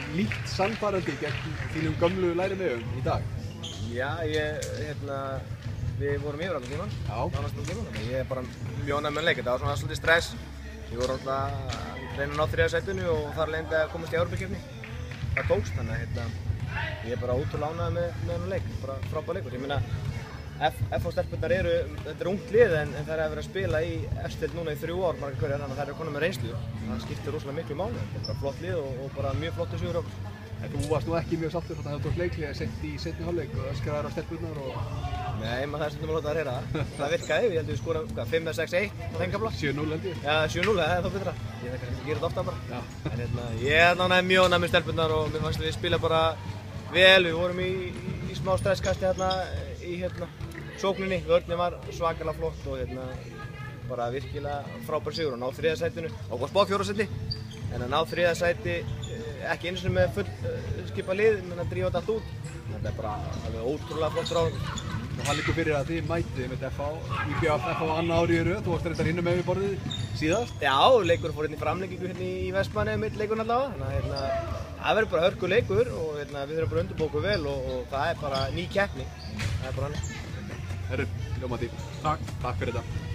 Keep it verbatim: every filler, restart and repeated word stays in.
líkt sannfærandi gegn þínum gömlu lærimiðum í dag? Já, ég, hérna, við vorum yfir allan tíman, nánast allan tíman, þannig ég er bara mjög ánægður með leik. Þetta var svona svolítið stress. Við vorum alltaf að reyna að ná þriðja sætinu og þar leiðandi að komast í Evrópukeppni. Það tókst, þannig að hérna, ég er bara ótrúlega ánægður með, með þennan leik, bara frábær leikur. Ég meina, F H-stelpurnar eru, þetta er ungt lið en, en þær hafa verið að spila í efstu deild núna í þrjú ár margar hverjar, þannig að þær eru komnar með reynslu. Það skiptir rosalega miklu máli. Þetta er bara flott lið og, og bara mjög flottur sigur okkur. En þú varst nú ekki mjög sáttur þarna þegar þú tókst leikhlé sent í seinni hálfleik og öskraðir á stelpurnar og... Nei, maður það er stundum að láta að heyra það. Það virkaði, ég held að við skorum fimm eða sex eitt á þeim kafla. sjö núll held ég. Já, sjö núll, það er þá betra. Ég þekki að gera þetta ofta bara. Já. En hérna, ég er náttúrulega mjög ánægður með stelpurnar og mér fannst við spila bara vel. Við vorum í, í, í smá stresskasti hérna í hérna sókninni. Vörnin var svakalega flott og hérna bara virkilega frábær sigur og ná þriðja sætinu. Og var spáð fjórða sæti. En að ná þriðja sæti ekki einu sinni með full uh, skipa lið, menn að drífa þetta allt út. Þetta er bara alveg ótrúlega flott ráð. Og það liggur fyrir að þið mætið með F H, í B F F á annað ári í röð, þú varst reyndar hinum með við borðið síðast. Já, leikurinn fór hérna í framlengingu hérna í Vestmannaeyjum mitt leikurinn allavega, þannig að hérna, það verður bara hörku leikur og hérna, við þurfum bara að undirbúa okkur vel og, og það er bara ný keppni, það er bara hann. Herru, Ljómati, takk, takk fyrir þetta.